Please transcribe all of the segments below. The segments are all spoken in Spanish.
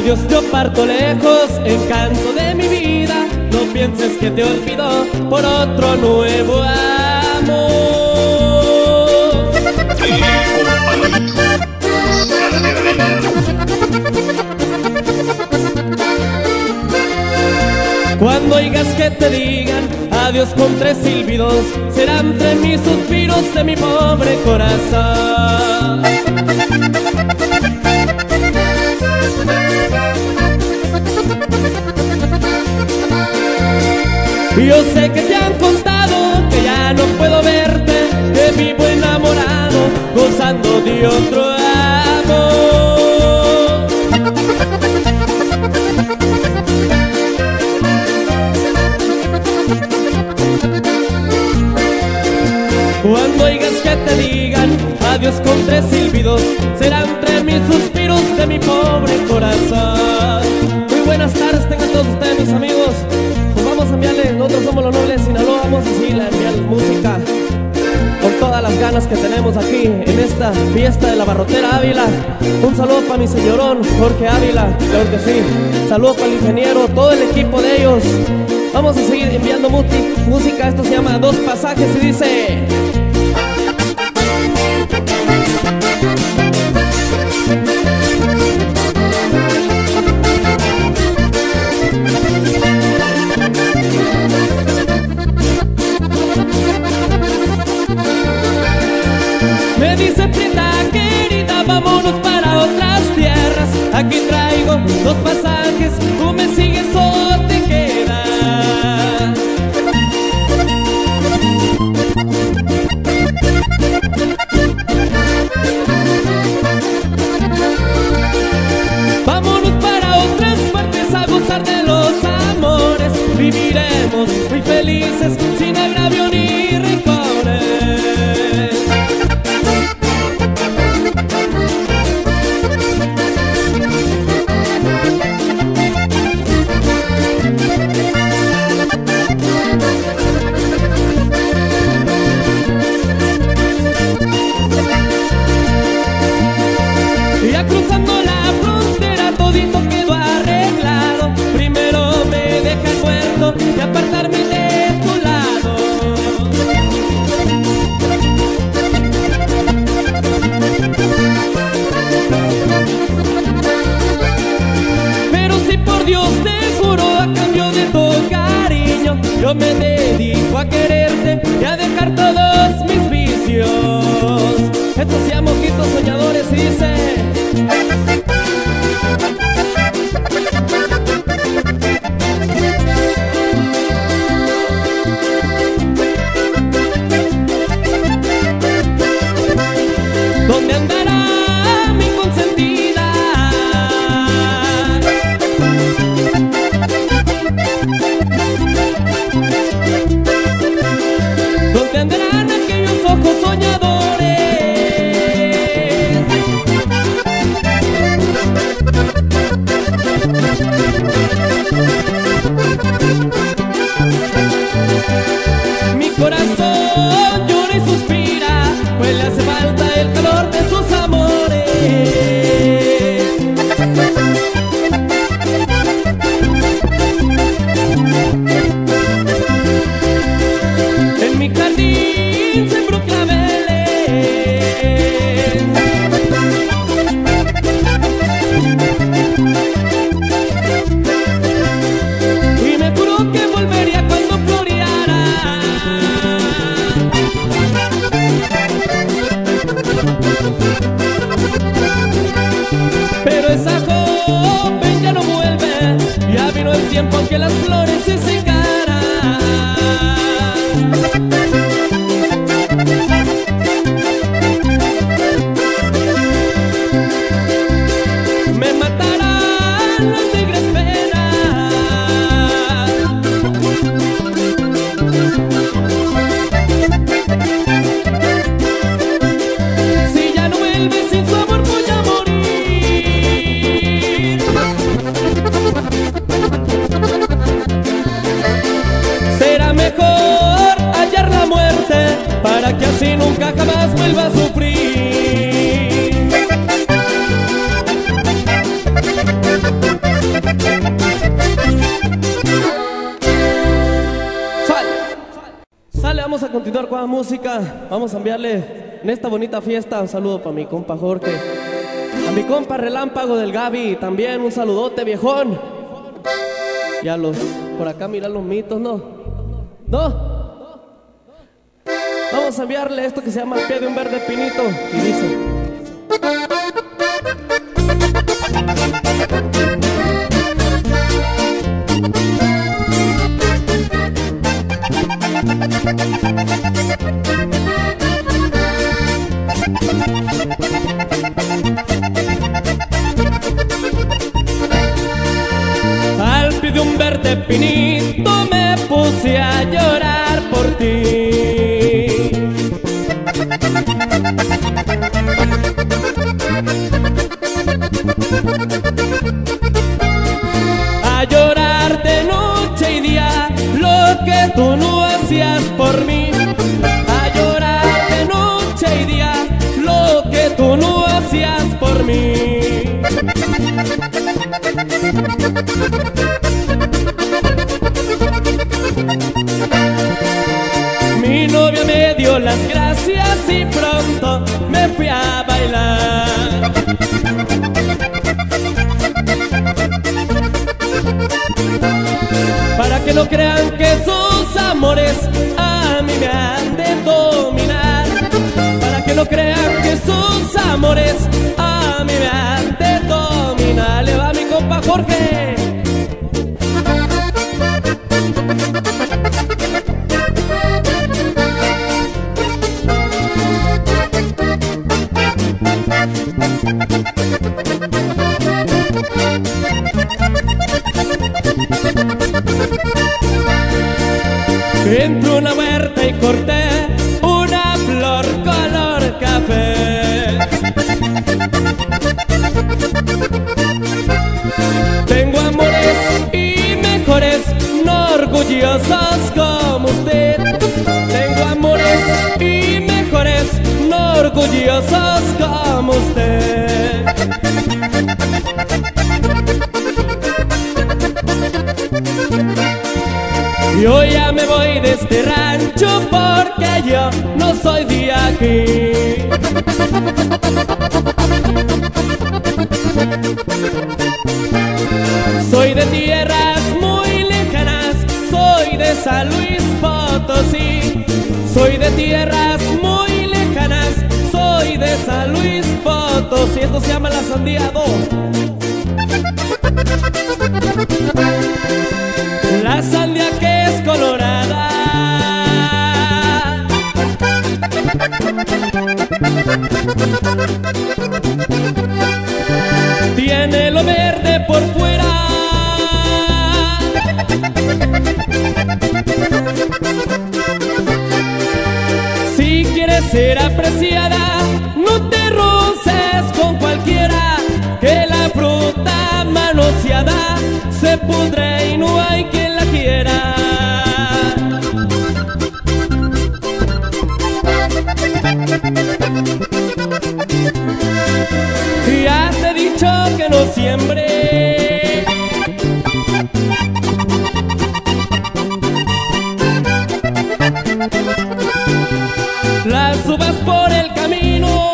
Adiós, yo parto lejos, encanto de mi vida. No pienses que te olvido por otro nuevo amor. Cuando oigas que te digan adiós con tres silbidos, serán entre mis suspiros de mi pobre corazón. Yo sé que te han contado que ya no puedo verte, que vivo enamorado, gozando de otro amor. Cuando oigas que te digan adiós con tres silbidos, serán entre mis suspiros de mi pobre corazón. Muy buenas tardes tengan todos ustedes, mis amigos. Pues vamos a enviarle, nosotros somos los Nobles Sinaloa, vamos a seguirle a enviar música con todas las ganas que tenemos aquí en esta fiesta de la Barrotera Ávila. Un saludo para mi señorón Jorge Ávila, claro que sí. Saludo para el ingeniero, todo el equipo de ellos. Vamos a seguir enviando música, esto se llama Dos Pasajes y dice: me dice Prieta querida, vámonos para otras tierras. Aquí traigo dos pasajes, tú me sigues o te quedas. Vámonos para otras partes a gozar de los amores. Viviremos muy felices sin agravio ni rencores. Ya cruzando la frontera todito quedó arreglado. Primero me deja el puerto de apartarme de tu lado. Pero si por Dios te juro, a cambio de tu cariño, yo me dedico a quererte y a dejar todos mis vicios. Estos se llaman Ojitos Soñadores y dice: ¿dónde andará mi consentida? ¿Dónde andarán aquellos ojos soñadores? Mi corazón llora y suspira, pues le hace falta el calor de sus amores. En mi jardín sembró claveles y me juró que volvería cuando floreara. Pero esa joven ya no vuelve, ya vino el tiempo que las flores se secaran. Me matarán las negras penas si ya no vuelves, sin su amor voy a morir. música. Vamos a enviarle en esta bonita fiesta un saludo para mi compa Jorge, a mi compa Relámpago del Gaby, también un saludote, viejón. Ya los, por acá miran los mitos, ¿no? Vamos a enviarle esto que se llama El pie de un verde pinito y dice: al pie de un verde pinito me puse a llorar por ti. A llorar de noche y día lo que tú no hacías por mí. A llorar de noche y día lo que tú no hacías por mí. Mi novia me dio las gracias y pronto me fui a bailar. Para que no crean que sus amores a mí me han de dominar. Para que no crean que sus amores a mí me han de dominar. Le va mi compa Jorge. Entré a una huerta y corté una flor color café. Tengo amores y mejores, no orgullosos como usted. Tengo amores y mejores, no orgullosos como usted. Yo ya me voy de este rancho porque yo no soy de aquí. Soy de tierras muy lejanas, soy de San Luis Potosí. Soy de tierras muy lejanas, soy de San Luis Potosí. Esto se llama La Sandía 2. La sandía que es colorada tiene lo verde por fuera. Si quieres ser apreciada, no te roces con cualquiera, que la fruta manoseada se pudre y no hay quien la quiera. Ya te he dicho que no siembre, las uvas por el camino,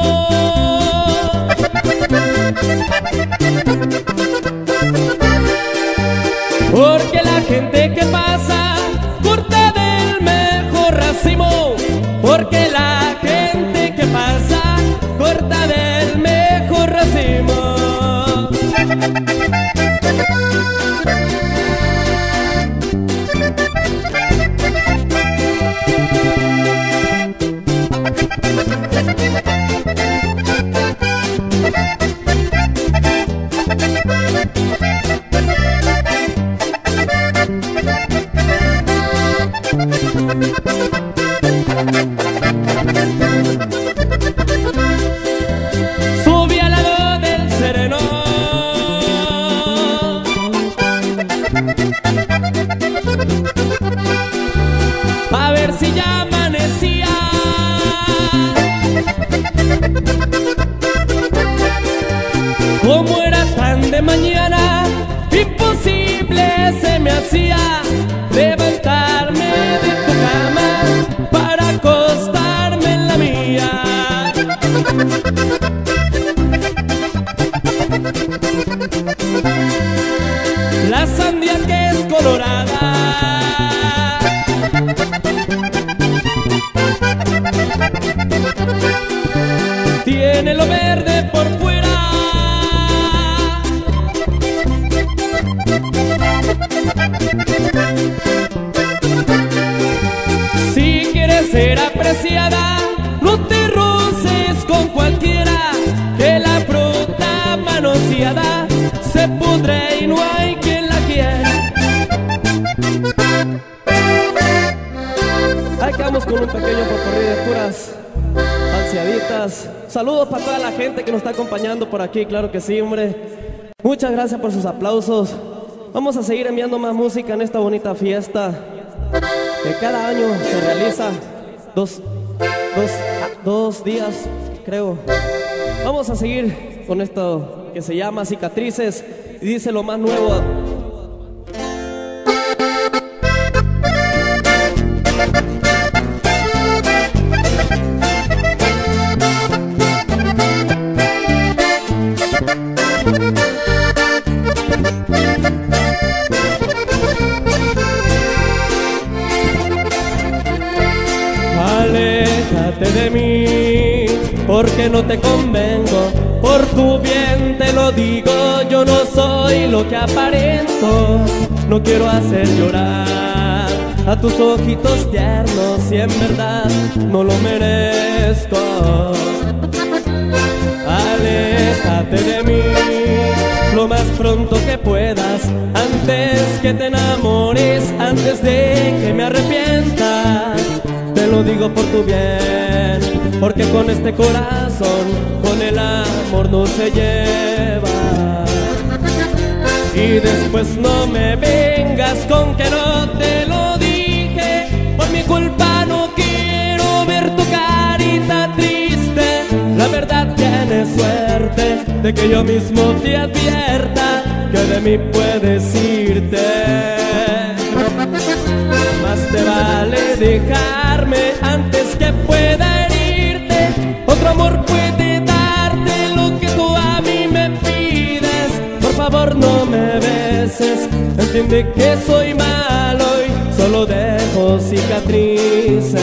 porque la gente que pasa corta del mejor racimo. Porque la gente que pasa corta del mejor racimo. un pequeño popurrí de puras ansiaditas. Saludos para toda la gente que nos está acompañando por aquí, claro que sí, hombre. Muchas gracias por sus aplausos. Vamos a seguir enviando más música en esta bonita fiesta que cada año se realiza dos días, creo. Vamos a seguir con esto que se llama Cicatrices y dice lo más nuevo. Aléjate de mí, porque no te convengo. Por tu bien te lo digo, yo no soy lo que aparento. No quiero hacer llorar a tus ojitos tiernos, si en verdad no lo merezco. Aléjate de mí lo más pronto que puedas, antes que te enamores, antes de que me arrepienta. Te lo digo por tu bien, porque con este corazón, con el amor no se lleva. Y después no me vengas con que no te lo dije. Por mi culpa no quiero ver tu carita triste. La verdad tienes suerte de que yo mismo te advierta que de mí puedes irte. Más te vale dejarme antes que pueda herirte. Otro amor puede darte lo que tú a mí me pides. Por favor no me beses, entiende que soy malo y solo dejo cicatrices.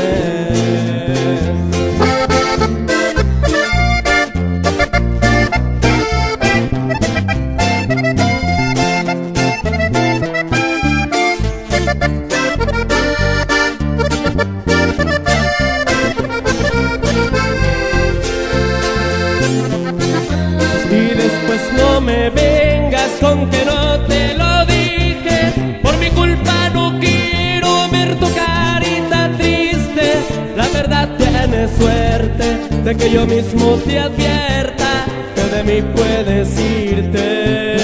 No me vengas con que no te lo dije. Por mi culpa no quiero ver tu carita triste. La verdad tienes suerte de que yo mismo te advierta que de mí puedes irte.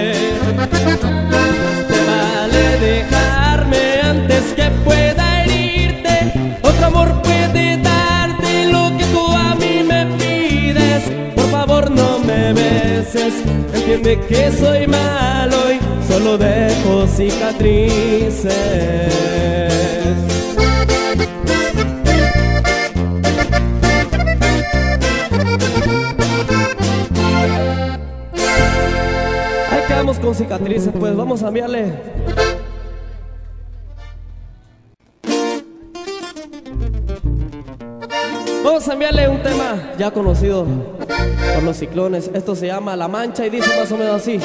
Te vale dejarme antes que pueda herirte. Otro amor puede darte lo que tú a mí me pides. Por favor no me beses, entiende que soy malo y solo dejo cicatrices. Ahí quedamos con cicatrices, pues vamos a enviarle. Vamos a enviarle un tema ya conocido por los Ciclones. Esto se llama La Mancha y dice más o menos así.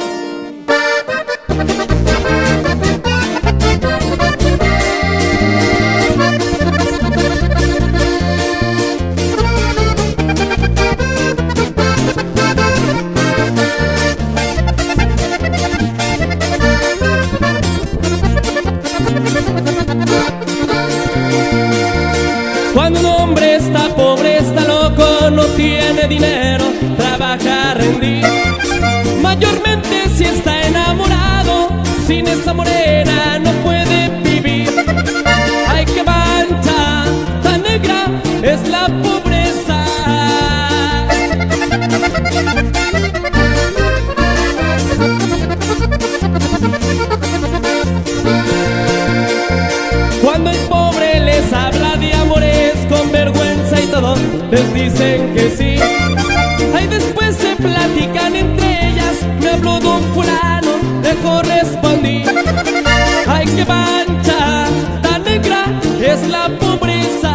Cuando un hombre está pobre, está loco, no tiene dinero, trabaja a rendir. Mayormente si está enamorado, sin esa morena no puede vivir. Ay, qué mancha tan negra es la pobreza. Cuando el pobre les habla de amores con vergüenza y todo, les dicen que sí. Ay, después se platican entre ellas, me habló don fulano, le correspondí. Ay, qué mancha tan negra es la pobreza.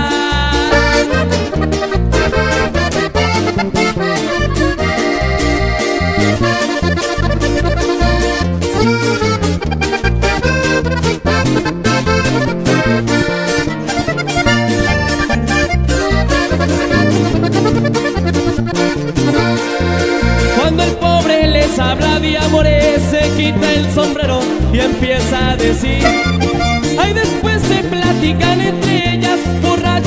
Cuando el pobre les habla de amores, se quita el sombrero y empieza a decir. Ay, después se platican entre ellas, borrachos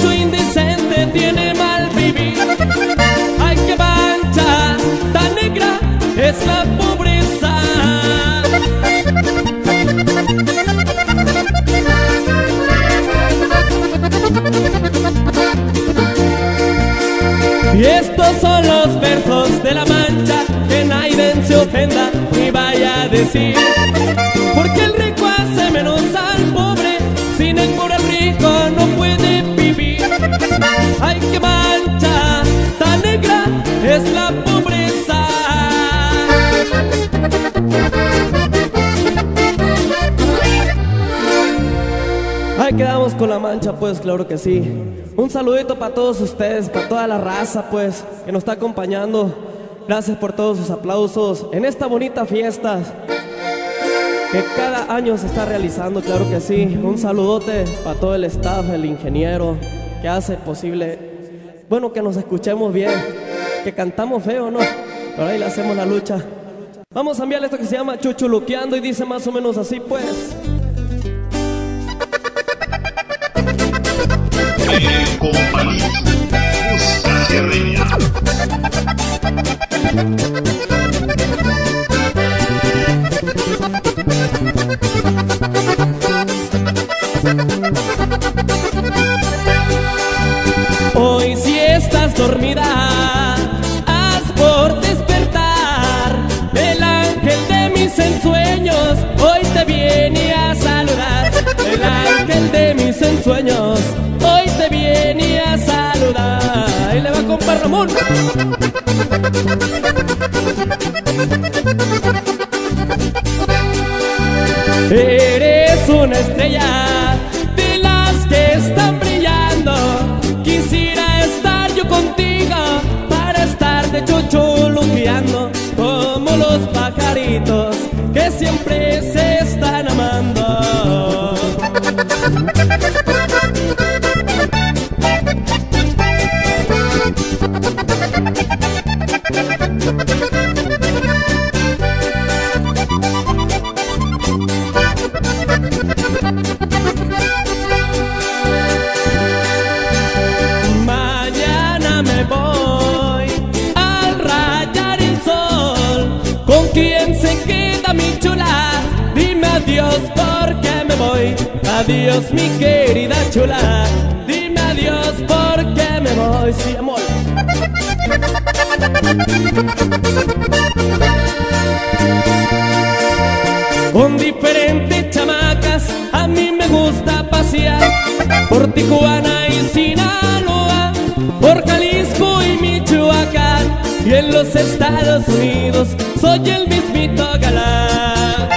Y estos son los versos de La Mancha, que nadie se ofenda ni vaya a decir. Porque el rico hace menos al pobre, sin el pobre rico no puede vivir. Ay, qué mancha tan negra es la pobreza. Ahí quedamos con La Mancha, pues claro que sí. Un saludito para todos ustedes, para toda la raza, pues, que nos está acompañando. Gracias por todos sus aplausos en esta bonita fiesta que cada año se está realizando, claro que sí. Un saludote para todo el staff, el ingeniero, que hace posible, bueno, que nos escuchemos bien, que cantamos feo, ¿no? Pero ahí le hacemos la lucha. Vamos a enviarle esto que se llama Chuchuluqueando y dice más o menos así, pues. Compañía, música sierreña. Hoy si estás dormida, haz por despertar. El ángel de mis ensueños hoy te viene a saludar. El ángel de mis ensueños hoy te viene a saludar. Ahí le va, compa Ramón. Eres una estrella de las que están brillando. Quisiera estar yo contigo para estarte chuchuluqueando, como los pajaritos que siempre se están amando. Mañana me voy al rayar el sol. ¿Con quién se queda mi chula? Dime adiós porque me voy. Adiós mi querida chula. Dime adiós porque me voy. Sí, amor. Con diferentes chamacas a mí me gusta pasear por Tijuana y Sinaloa, por Jalisco y Michoacán, y en los Estados Unidos soy el mismito galán.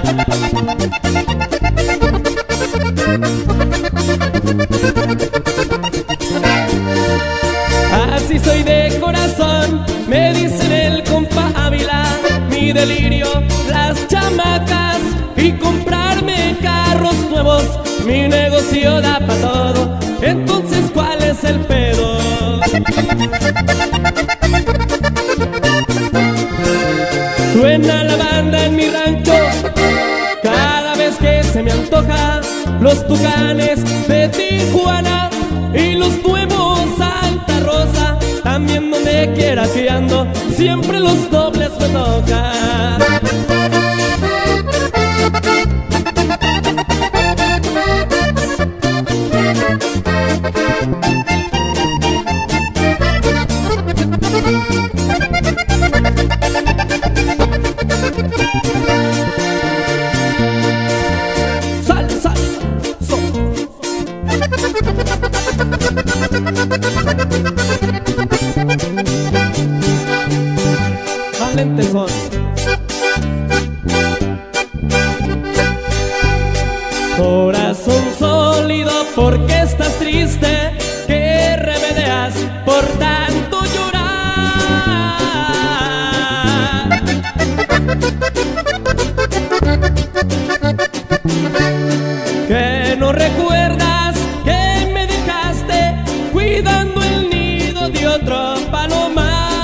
Así soy de corazón, me dicen el compa Ávila. Mi delirio, las chamacas y comprarme carros nuevos. Mi negocio da pa' todo, entonces ¿cuál es el pedo? Suena la banda en mi rancho cada vez que se me antoja. Los Tucanes de Tijuana y los nuevos Santa Rosa. También donde quiera que ando, siempre los dobles me tocan. Valentes son. Corazón sólido, ¿por qué estás triste? ¿Qué remedeas por tanto llorar? ¿Que no recuerdas que me dejaste cuidando el nido de otro palomar?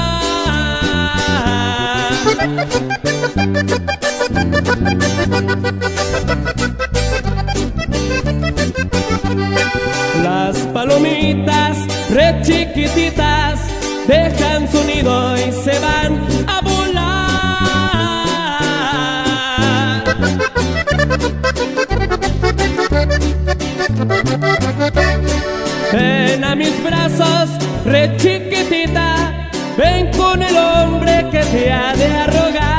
Las palomitas re chiquititas dejan su nido y se van a volar. Ven a mis brazos re chiquitita, ven con el hombre que te ha de arrogar.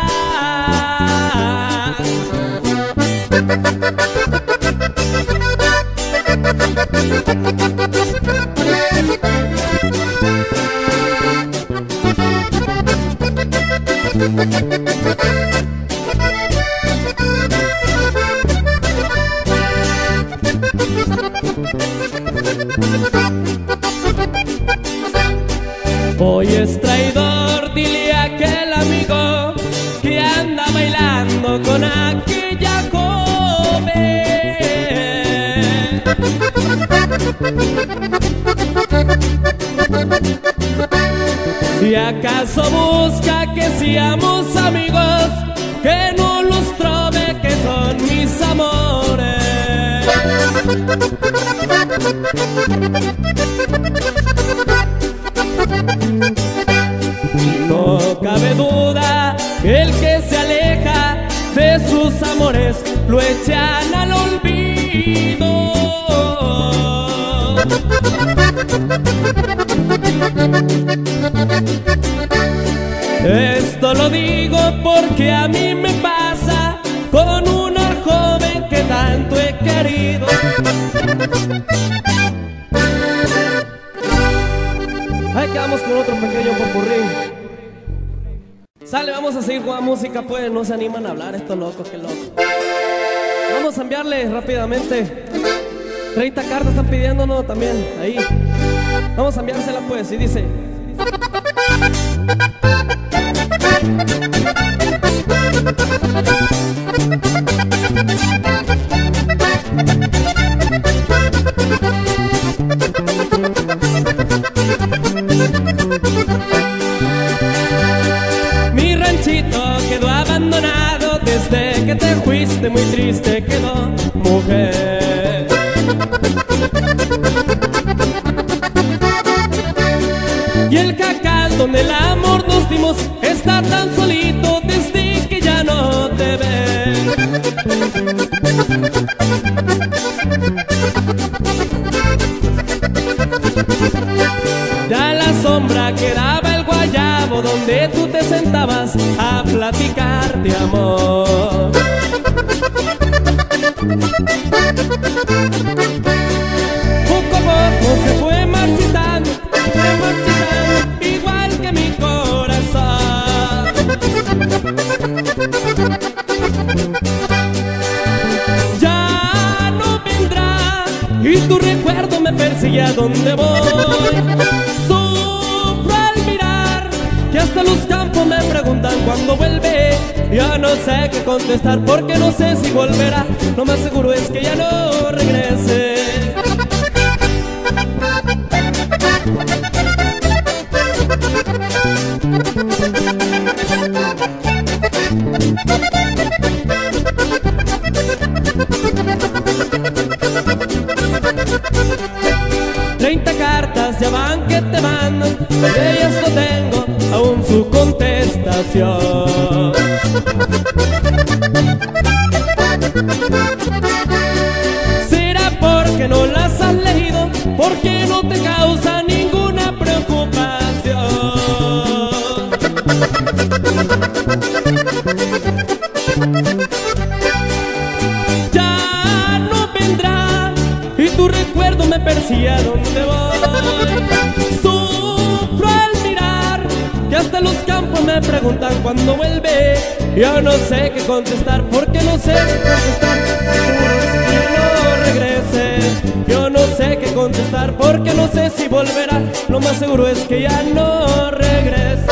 Hoy es traidor, dile a aquel amigo que anda bailando con aquella joven. Si acaso busca que seamos amigos, que no los trove que son mis amores. No cabe duda que el que se aleja de sus amores lo echan al olvido. Esto lo digo porque a mí me pasa con una joven que tanto he querido. Ahí quedamos con otro pequeño popurrí. Sale, vamos a seguir con la música, pues no se animan a hablar estos locos, qué loco. Vamos a enviarle rápidamente 30 cartas, están pidiéndonos también, ahí. Vamos a enviársela pues, y dice: mi ranchito quedó abandonado desde que te fuiste, muy triste quedó, mujer. Y el jacal donde el amor nos dimos está tan solito desde que ya no te ven. Ya la sombra quedaba el guayabo donde tú te sentabas a platicar de amor. Poco a poco se fue marchitando, igual que mi corazón. Ya no vendrá y tu recuerdo me persigue a donde voy. Sufro al mirar que hasta los campos me preguntan cuándo vuelve. Ya no sé qué contestar porque no sé si volverá. Lo más seguro es que ya no regrese. 30 cartas ya van que te mandan, de ellas no tengo aún su contestación. ¿Será porque no las has leído? Porque no te causa ninguna preocupación. Ya no vendrá y tu recuerdo me persigue a donde voy. Sufro al mirar que hasta los campos me preguntan cuándo vuelve. Yo no sé qué contestar porque no sé qué contestar. Que no regrese. Yo no sé qué contestar porque no sé si volverá. Lo más seguro es que ya no regrese.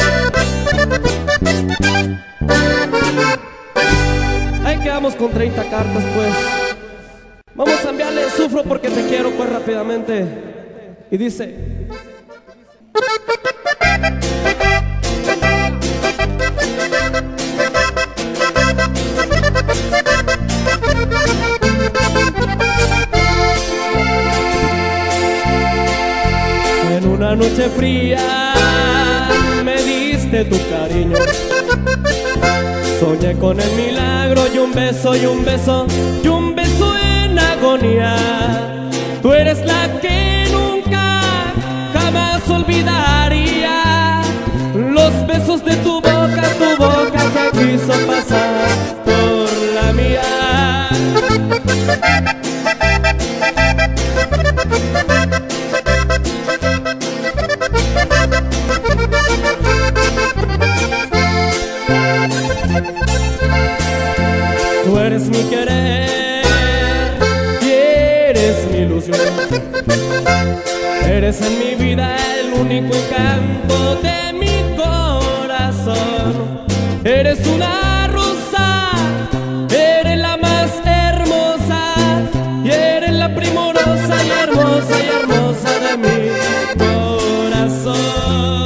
Ahí quedamos con 30 cartas pues. Vamos a enviarle Sufro porque te quiero pues rápidamente. Y dice: en una noche fría me diste tu cariño. Soñé con el milagro y un beso y un beso y un beso en agonía. Tú eres la que nunca jamás olvidaría. Eres en mi vida el único encanto de mi corazón. Eres una rosa, eres la más hermosa, y eres la primorosa y hermosa de mi corazón.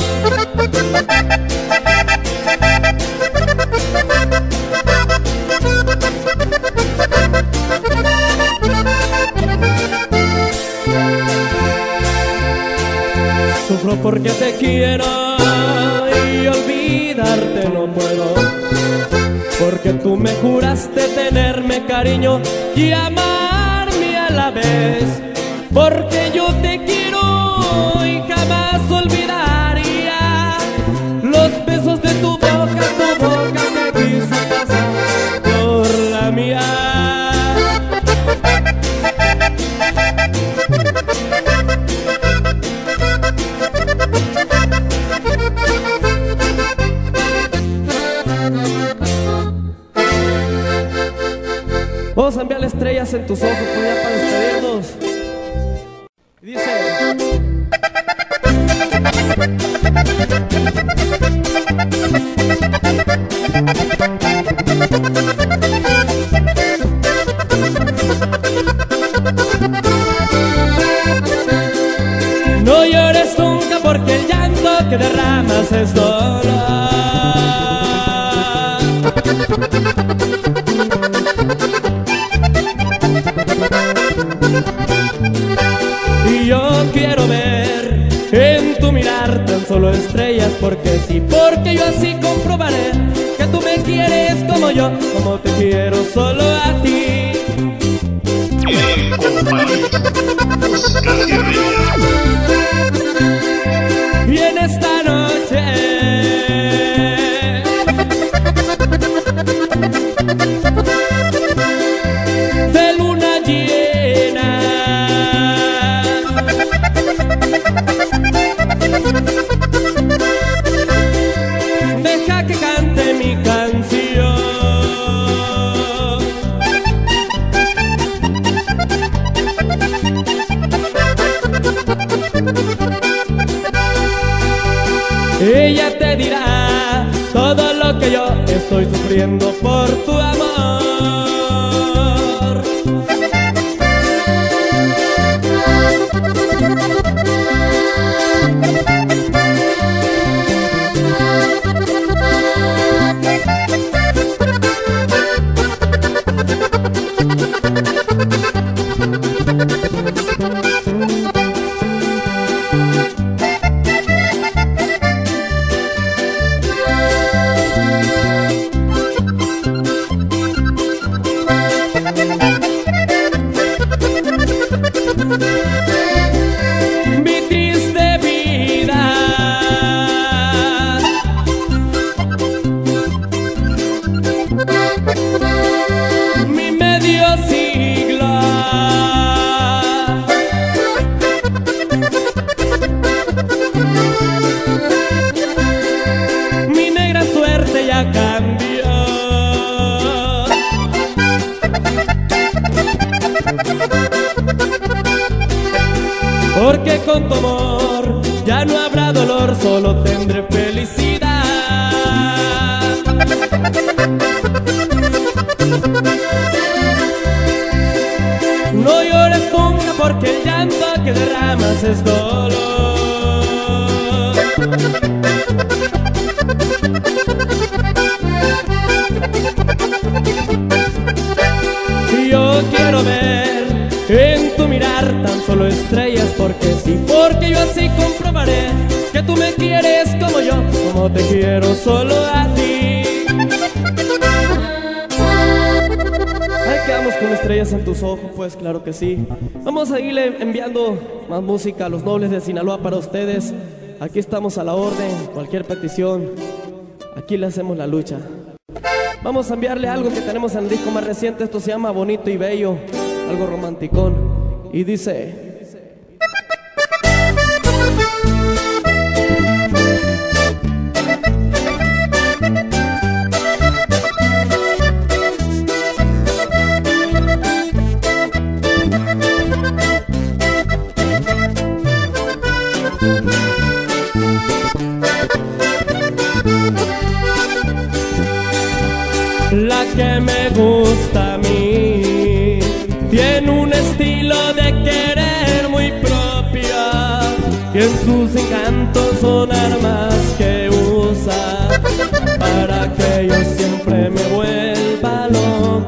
Sufro porque te quiero y olvidarte no puedo, porque tú me juraste tenerme cariño y amarme a la vez, porque yo te quiero y jamás olvidaría los besos de tu boca que quise pasar por la mía. Vamos a enviarle estrellas en tus ojos, pues ya para despedirnos. Y dice: no llores nunca porque el llanto que derramas es dolor. Y yo quiero ver en tu mirar tan solo estrellas, porque sí, porque yo así comprobaré que tú me quieres como yo, como te quiero solo a ti. Y en esta noche de luna llena, deja que cante mi canción. Ella te dirá todo lo que yo estoy sufriendo por tu amor. Mi triste vida, mi medio siglo, mi negra suerte ya cambió. Porque con tu amor ya no habrá dolor, solo tendré felicidad. No llores nunca porque el llanto que derramas es dolor. Y yo quiero ver en tu mirar tan solo estrellas, porque sí, porque yo así comprobaré que tú me quieres como yo, como te quiero solo a ti. Ahí quedamos con estrellas en tus ojos, pues claro que sí. Vamos a seguirle enviando más música a los nobles de Sinaloa para ustedes. Aquí estamos a la orden, cualquier petición, aquí le hacemos la lucha. Vamos a enviarle algo que tenemos en el disco más reciente, esto se llama Bonito y Bello, algo romanticón, y dice: que me gusta a mí. Tiene un estilo de querer muy propio y en sus encantos son armas que usa para que yo siempre me vuelva loco.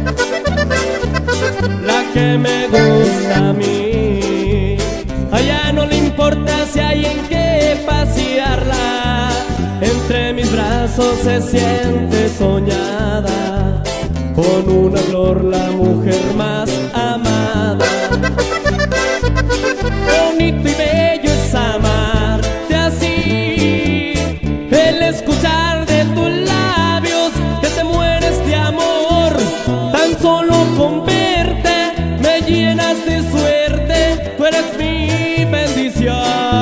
La que me gusta a mí, a ella no le importa si hay en qué pasearla. Entre mis brazos se siente soñada, con una flor la mujer más amada. Bonito y bello es amarte así, el escuchar de tus labios que te mueres de amor. Tan solo con verte me llenas de suerte, tú eres mi bendición.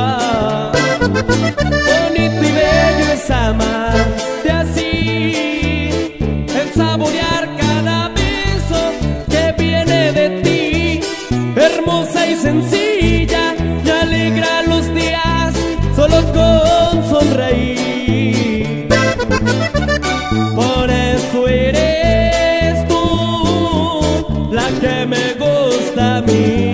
Bonito y bello es amarte así, el saborear cada beso que viene de ti. Hermosa y sencilla, me alegra los días solo con sonreír. Por eso eres tú la que me gusta a mí.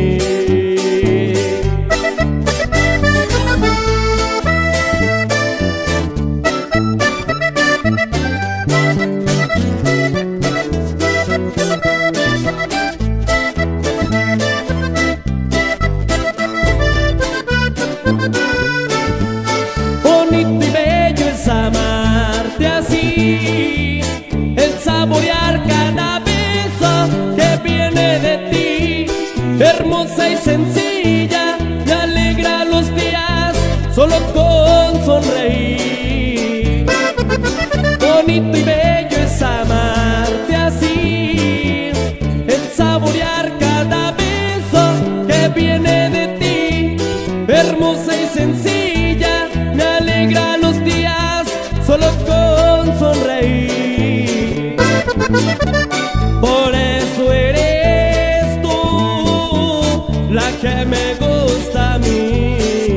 Bonito y bello es amarte así, el saborear cada beso que viene de ti. Hermosa y sencilla, me alegra los días solo con sonreír. Bonito y bello es amarte así, el saborear cada beso que viene de ti. Hermosa y sencilla, me alegra los días solo con sonreír. Por eso eres tú la que me gusta a mí.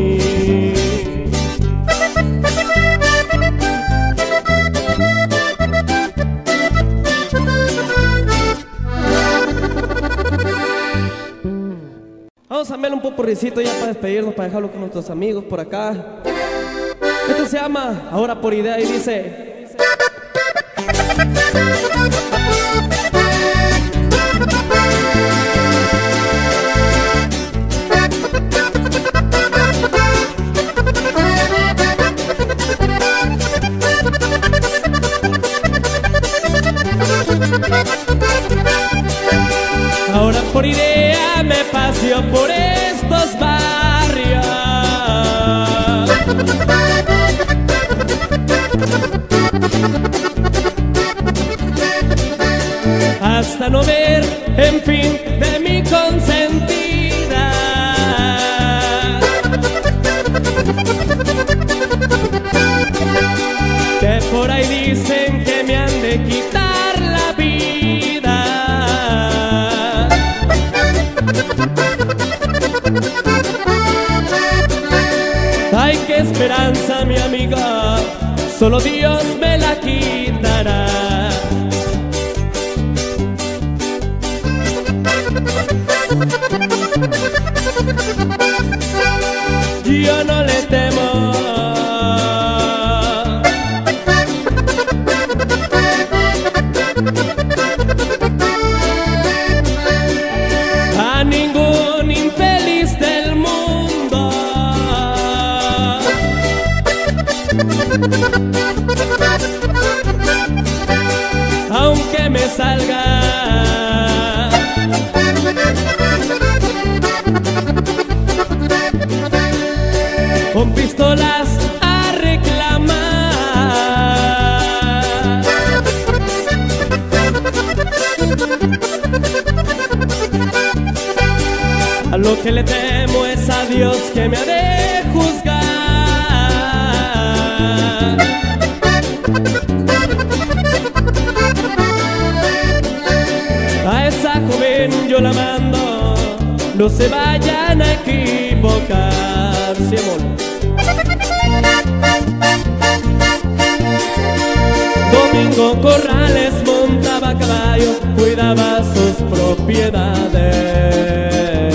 Vamos a verle un popurricito ya para despedirnos, para dejarlo con nuestros amigos por acá. Esto se llama Ahora por Idea y dice: ahora por idea me paseo por estos barrios, hasta no ver, en fin, de mi consentida. Que por ahí dicen que me han de quitar la vida. Ay, qué esperanza, mi amiga, solo Dios me la quitará. Yo no le temo a ningún infeliz del mundo, aunque me salga con pistolas a reclamar. A lo que le temo es a Dios que me ha de juzgar. A esa joven yo la mando, no se vayan a equivocar, Simón. Domingo Corrales caballo, cuidaba sus propiedades.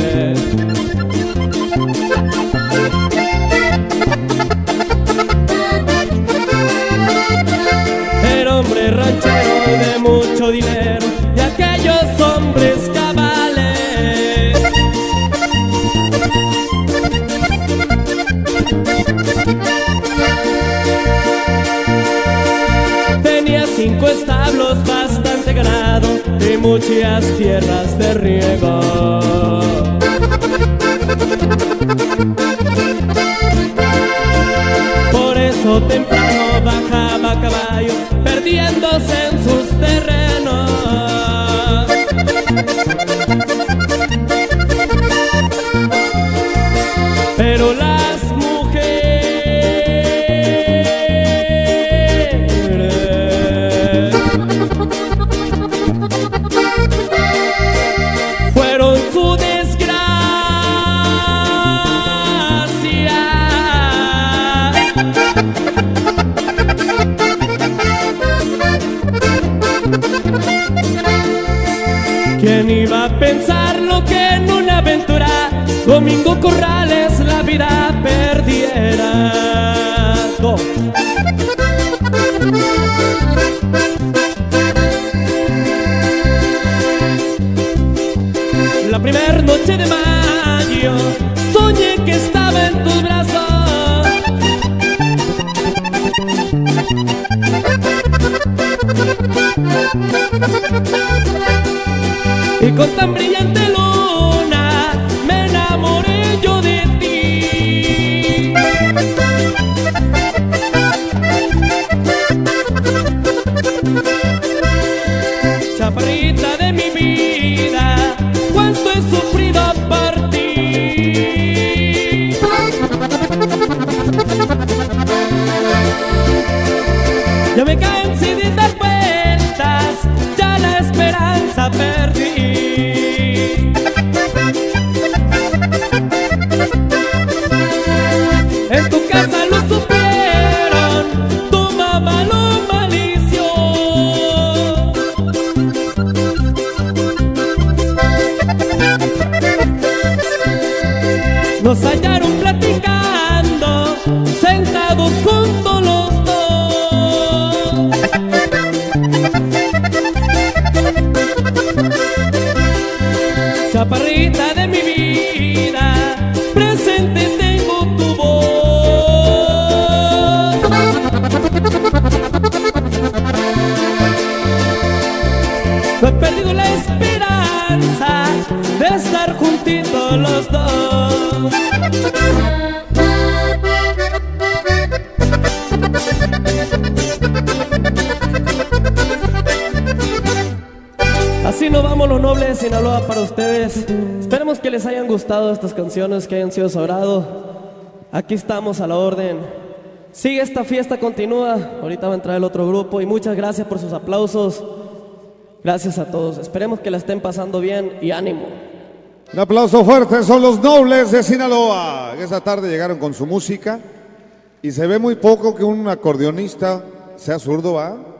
Era hombre ranchero de mucho dinero y aquellos hombres cabales. Tenía 5 establos, bastante ganado y muchas tierras de riego. Por eso temprano bajaba a caballo, perdiéndose en sus terrenos. Pero las mujeres fueron su desgracia. ¿Quién iba a pensar lo que en una aventura Domingo Corrales la vida perdiera? Go. La primer noche de mayo soñé que estaba en tus brazos. Y con tan brillante luna me enamoré yo de ti. Chaparrita de mi vida, cuánto he sufrido por ti. Ya me cansé de dar vueltas, ya la esperanza perdí. En tu casa lo supieron, tu mamá lo malició. Nos hallaron platicando, sentados juntos los dos. Chaparrita de mi vida, presente tengo tu voz. No he perdido la esperanza de estar juntitos los dos. Así nos vamos los nobles de Sinaloa para ustedes. Esperemos que les hayan gustado estas canciones, que hayan sido de su agrado. Aquí estamos a la orden. Sigue esta fiesta, continúa. Ahorita va a entrar el otro grupo y muchas gracias por sus aplausos. Gracias a todos. Esperemos que la estén pasando bien y ánimo. Un aplauso fuerte, son los nobles de Sinaloa. Esta tarde llegaron con su música y se ve muy poco que un acordeonista sea zurdo, ¿va?